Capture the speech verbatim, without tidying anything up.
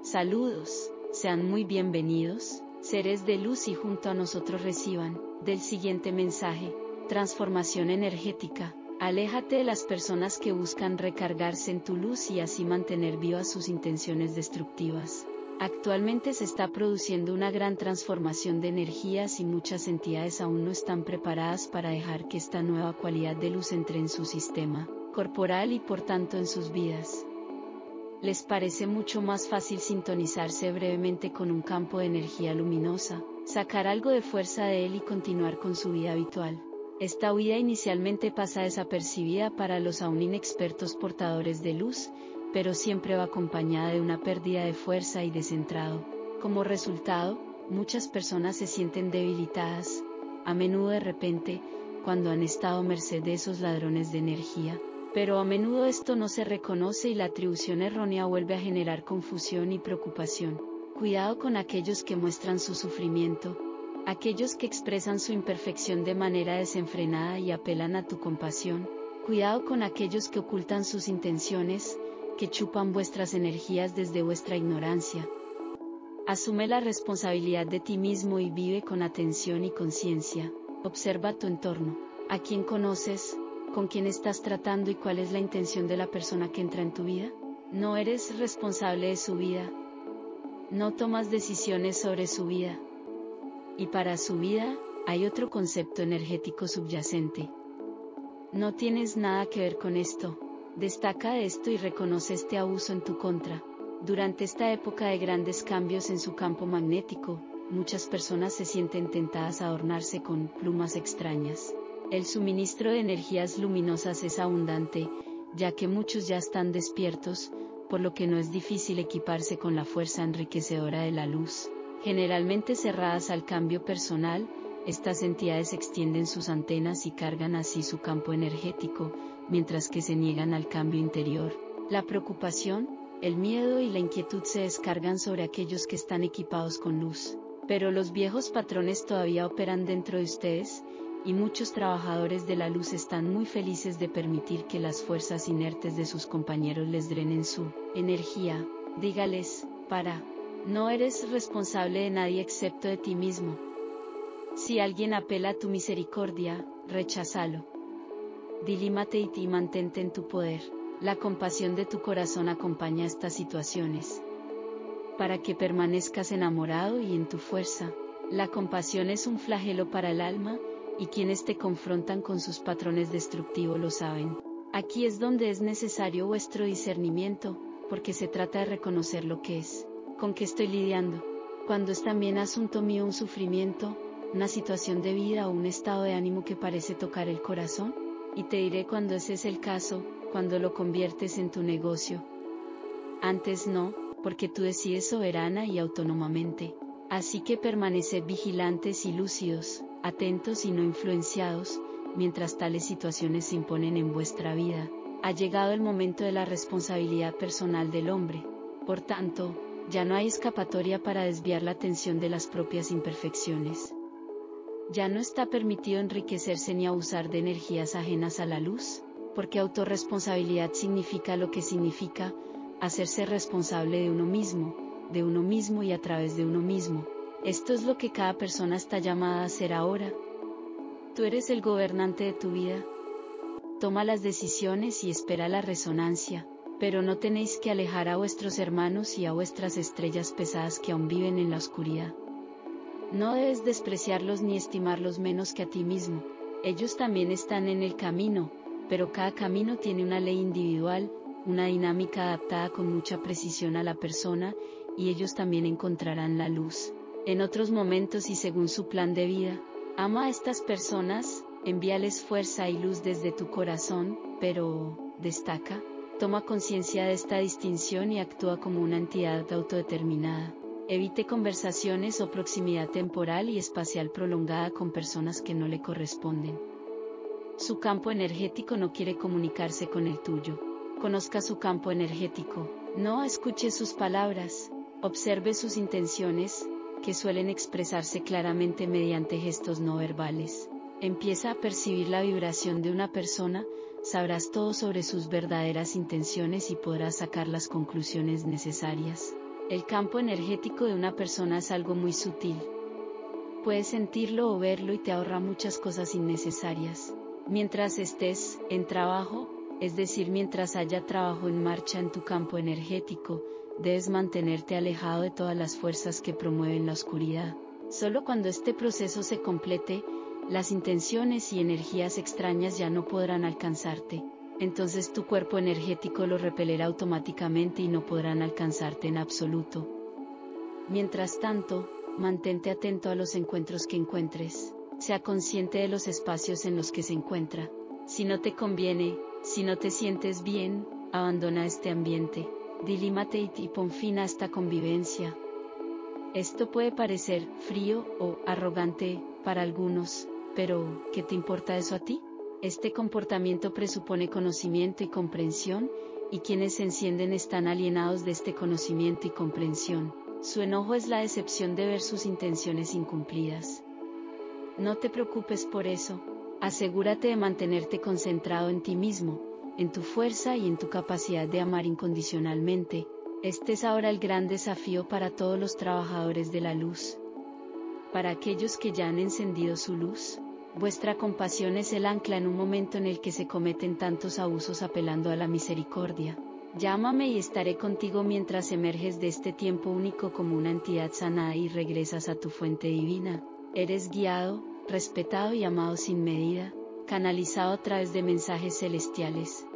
Saludos, sean muy bienvenidos, seres de luz, y junto a nosotros reciban, del siguiente mensaje, transformación energética. Aléjate de las personas que buscan recargarse en tu luz y así mantener vivas sus intenciones destructivas. Actualmente se está produciendo una gran transformación de energías y muchas entidades aún no están preparadas para dejar que esta nueva cualidad de luz entre en su sistema corporal y por tanto en sus vidas. Les parece mucho más fácil sintonizarse brevemente con un campo de energía luminosa, sacar algo de fuerza de él y continuar con su vida habitual. Esta huida inicialmente pasa desapercibida para los aún inexpertos portadores de luz, pero siempre va acompañada de una pérdida de fuerza y descentrado. Como resultado, muchas personas se sienten debilitadas, a menudo de repente, cuando han estado a merced de esos ladrones de energía. Pero a menudo esto no se reconoce y la atribución errónea vuelve a generar confusión y preocupación. Cuidado con aquellos que muestran su sufrimiento, aquellos que expresan su imperfección de manera desenfrenada y apelan a tu compasión. Cuidado con aquellos que ocultan sus intenciones, que chupan vuestras energías desde vuestra ignorancia. Asume la responsabilidad de ti mismo y vive con atención y conciencia. Observa tu entorno. ¿A quién conoces? ¿Con quién estás tratando y cuál es la intención de la persona que entra en tu vida? No eres responsable de su vida. No tomas decisiones sobre su vida. Y para su vida, hay otro concepto energético subyacente. No tienes nada que ver con esto. Destaca de esto y reconoce este abuso en tu contra. Durante esta época de grandes cambios en su campo magnético, muchas personas se sienten tentadas a adornarse con plumas extrañas. El suministro de energías luminosas es abundante, ya que muchos ya están despiertos, por lo que no es difícil equiparse con la fuerza enriquecedora de la luz. Generalmente cerradas al cambio personal, estas entidades extienden sus antenas y cargan así su campo energético, mientras que se niegan al cambio interior. La preocupación, el miedo y la inquietud se descargan sobre aquellos que están equipados con luz. Pero los viejos patrones todavía operan dentro de ustedes, y muchos trabajadores de la luz están muy felices de permitir que las fuerzas inertes de sus compañeros les drenen su energía. Dígales, para. No eres responsable de nadie excepto de ti mismo. Si alguien apela a tu misericordia, recházalo. Dilímate y mantente en tu poder. La compasión de tu corazón acompaña estas situaciones. Para que permanezcas enamorado y en tu fuerza. La compasión es un flagelo para el alma, y quienes te confrontan con sus patrones destructivos lo saben. Aquí es donde es necesario vuestro discernimiento, porque se trata de reconocer lo que es, con qué estoy lidiando, cuando es también asunto mío un sufrimiento, una situación de vida o un estado de ánimo que parece tocar el corazón, y te diré cuando ese es el caso, cuando lo conviertes en tu negocio. Antes no, porque tú decides soberana y autónomamente. Así que permaneced vigilantes y lúcidos, atentos y no influenciados, mientras tales situaciones se imponen en vuestra vida. Ha llegado el momento de la responsabilidad personal del hombre. Por tanto, ya no hay escapatoria para desviar la atención de las propias imperfecciones. Ya no está permitido enriquecerse ni abusar de energías ajenas a la luz, porque autorresponsabilidad significa lo que significa, hacerse responsable de uno mismo, de uno mismo y a través de uno mismo. Esto es lo que cada persona está llamada a hacer ahora. Tú eres el gobernante de tu vida. Toma las decisiones y espera la resonancia, pero no tenéis que alejar a vuestros hermanos y a vuestras estrellas pesadas que aún viven en la oscuridad. No debes despreciarlos ni estimarlos menos que a ti mismo. Ellos también están en el camino, pero cada camino tiene una ley individual, una dinámica adaptada con mucha precisión a la persona, y ellos también encontrarán la luz. En otros momentos y según su plan de vida, ama a estas personas, envíales fuerza y luz desde tu corazón, pero, destaca, toma conciencia de esta distinción y actúa como una entidad autodeterminada. Evite conversaciones o proximidad temporal y espacial prolongada con personas que no le corresponden. Su campo energético no quiere comunicarse con el tuyo. Conozca su campo energético, no escuche sus palabras, observe sus intenciones, que suelen expresarse claramente mediante gestos no verbales. Empieza a percibir la vibración de una persona, sabrás todo sobre sus verdaderas intenciones y podrás sacar las conclusiones necesarias. El campo energético de una persona es algo muy sutil. Puedes sentirlo o verlo y te ahorra muchas cosas innecesarias. Mientras estés en trabajo, es decir, mientras haya trabajo en marcha en tu campo energético, debes mantenerte alejado de todas las fuerzas que promueven la oscuridad. Solo cuando este proceso se complete, las intenciones y energías extrañas ya no podrán alcanzarte. Entonces tu cuerpo energético lo repelerá automáticamente y no podrán alcanzarte en absoluto. Mientras tanto, mantente atento a los encuentros que encuentres. Sea consciente de los espacios en los que se encuentra. Si no te conviene, si no te sientes bien, abandona este ambiente. Dilímate y pon fin a esta convivencia. Esto puede parecer frío o arrogante para algunos, pero ¿qué te importa eso a ti? Este comportamiento presupone conocimiento y comprensión, y quienes se encienden están alienados de este conocimiento y comprensión. Su enojo es la decepción de ver sus intenciones incumplidas. No te preocupes por eso, asegúrate de mantenerte concentrado en ti mismo, en tu fuerza y en tu capacidad de amar incondicionalmente. Este es ahora el gran desafío para todos los trabajadores de la luz. Para aquellos que ya han encendido su luz, vuestra compasión es el ancla en un momento en el que se cometen tantos abusos apelando a la misericordia. Llámame y estaré contigo mientras emerges de este tiempo único como una entidad sanada y regresas a tu fuente divina. Eres guiado, respetado y amado sin medida, canalizado a través de mensajes celestiales.